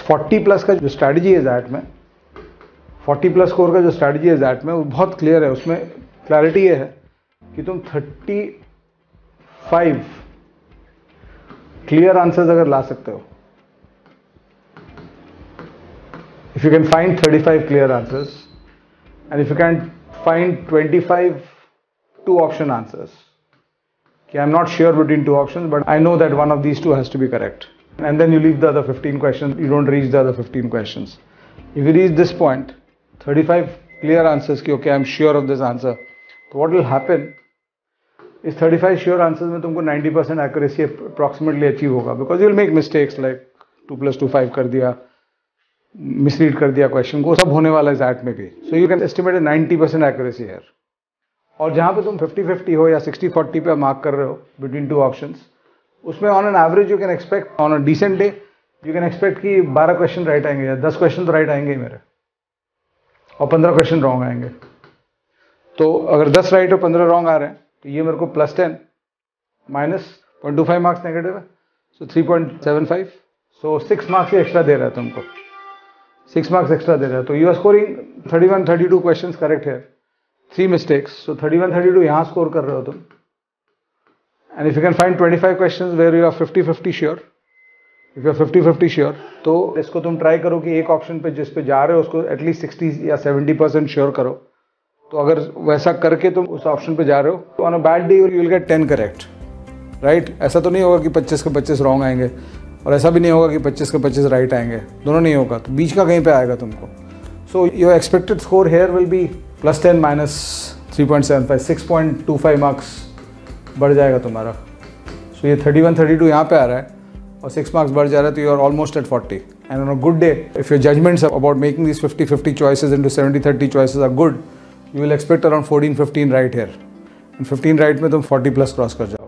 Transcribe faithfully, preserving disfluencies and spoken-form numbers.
Forty plus का जो strategy है ज़ैट में, फोर्टी प्लस स्कोर का जो स्ट्रैटेजी है ज़ैट में, वो बहुत क्लियर है। उसमें क्लैरिटी ये है कि तुम थर्टी फाइव क्लियर आंसर्स अगर ला सकते हो, if you can find thirty five clear answers and if you can find twenty five two option answers, कि I am not sure between two options but I know that one of these two has to be correct, and then you leave the other fifteen questions, you don't reach the other fifteen questions. If you reach this point, thirty-five clear answers ki okay, I'm sure of this answer, so what will happen is thirty-five sure answers mein tumko ninety percent accuracy approximately achieve hoga, because you will make mistakes like two plus two five kar diya, misread kar diya question ko, sab hone wala hai ज़ैट mein bhi. So you can estimate a ninety percent accuracy here. और जहाँ पे तुम fifty fifty हो या sixty forty पे mark कर रहे हो between two options, उसमें on an average you can expect, on a decent day you can expect कि बारह क्वेश्चन राइट आएंगे या दस क्वेश्चन तो राइट आएंगे ही मेरे, और पंद्रह क्वेश्चन रॉन्ग आएंगे. तो अगर दस राइट और पंद्रह रॉन्ग आ रहे हैं तो ये मेरे को plus ten minus point two five marks negative है, so three point seven five, so six marks extra दे रहा है तुमको, सिक्स मार्क्स एक्स्ट्रा दे रहा है. तो you are scoring thirty one thirty two question correct है, three mistakes, so thirty one thirty two यहाँ स्कोर कर रहे हो तुम. And if you can find twenty-five questions where you are fifty fifty sure, if you are fifty fifty sure, तो इसको तुम try करो कि एक ऑप्शन पे जिस पे जा रहे हो उसको एटलीस्ट सिक्सटी या सेवेंटी परसेंट श्योर करो. तो अगर वैसा करके तुम उस ऑप्शन पे जा रहे हो तो on a bad day you will get ten correct, right. ऐसा तो नहीं होगा कि पच्चीस के पच्चीस रॉन्ग आएंगे, और ऐसा भी नहीं होगा कि पच्चीस के पच्चीस राइट आएंगे, दोनों नहीं होगा, तो बीच का कहीं पे आएगा तुमको. So your expected score here will be plus ten minus three point seven five, six point two five marks बढ़ जाएगा तुम्हारा. सो ये थर्टी वन थर्टी टू यहाँ पे आ रहा है और सिक्स मार्क्स बढ़ जा रहा है, तो you are almost at forty. And on a good day, if your judgements about making this fifty fifty choices into seventy thirty choices are good, you will expect around fourteen fifteen right here, and fifteen right में तुम forty plus cross कर जाओ.